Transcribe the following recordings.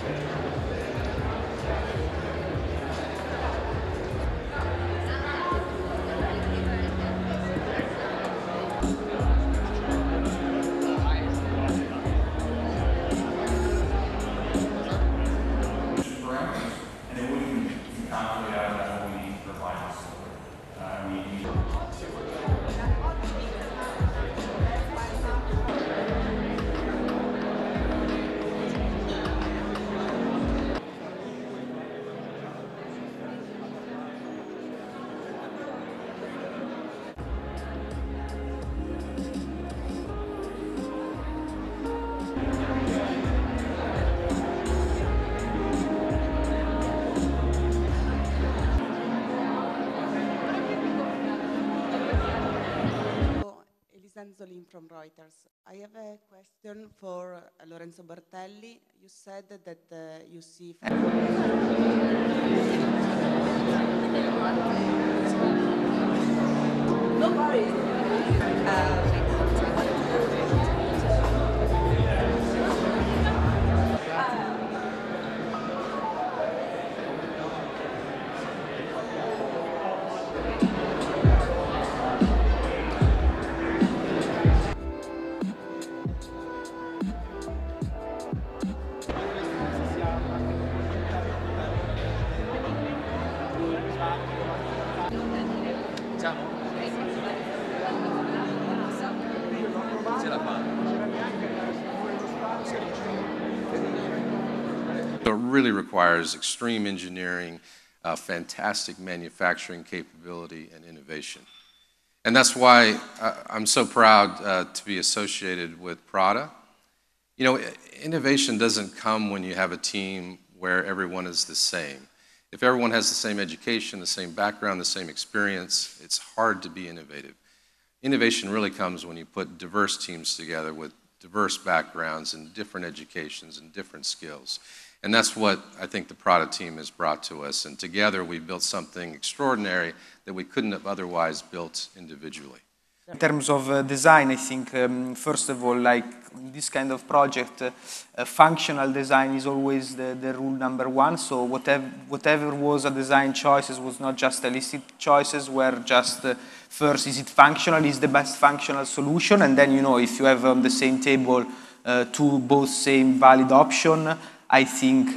From Reuters. I have a question for Lorenzo Bertelli. You said that you see... No worries. It really requires extreme engineering, fantastic manufacturing capability, and innovation. And that's why I'm so proud to be associated with Prada. You know, innovation doesn't come when you have a team where everyone is the same. If everyone has the same education, the same background, the same experience, it's hard to be innovative. Innovation really comes when you put diverse teams together with diverse backgrounds and different educations and different skills. And that's what I think the Prada team has brought to us. And together we built something extraordinary that we couldn't have otherwise built individually. In terms of design, I think, first of all, like this kind of project, functional design is always the rule number one. So whatever was a design choices was not just stylistic choices, were just first, is it functional, is the best functional solution? And then, you know, if you have on the same table two both same valid option, I think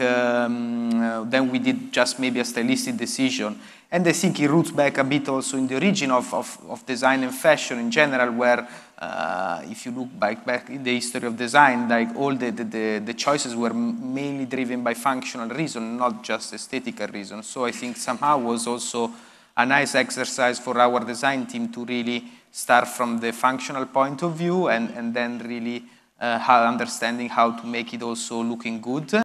then we did just maybe a stylistic decision. And I think it roots back a bit also in the origin of design and fashion in general, where if you look back in the history of design, like all the choices were mainly driven by functional reason, not just aesthetical reason. So I think somehow was also a nice exercise for our design team to really start from the functional point of view and then really understanding how to make it also looking good.